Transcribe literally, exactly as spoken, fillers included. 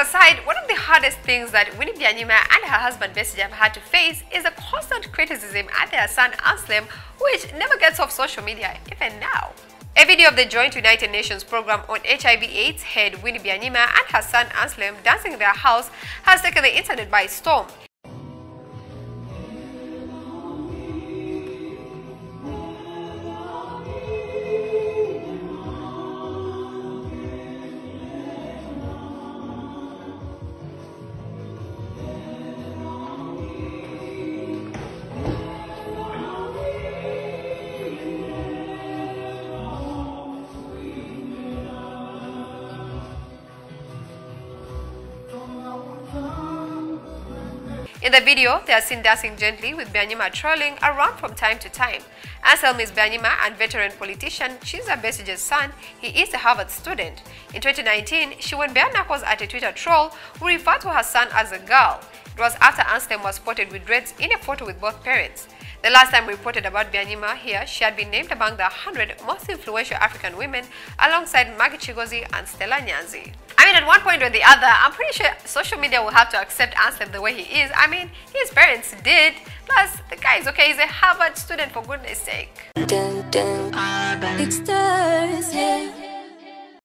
aside, one of the hardest things that Winnie Byanyima and her husband Besigye have had to face is the constant criticism at their son Anselm, which never gets off social media, even now. A video of the Joint United Nations program on H I V AIDS head Winnie Byanyima and her son Anselm dancing in their house has taken the internet by storm. In the video, they are seen dancing gently with Byanyima trolling around from time to time. Anselm is Byanyima and veteran politician Kizza Besigye's son. He is a Harvard student. In twenty nineteen, she went bare knuckles at a Twitter troll who referred to her son as a girl. It was after Anselm was spotted with dreads in a photo with both parents. The last time we reported about Byanyima here, she had been named among the one hundred most influential African women alongside Maggie Chigozie and Stella Nyanzi. I mean, at one point or the other, I'm pretty sure social media will have to accept Anselm the way he is. I mean, his parents did. Plus, the guy is okay. He's a Harvard student, for goodness sake. Dun, dun. It's Thursday.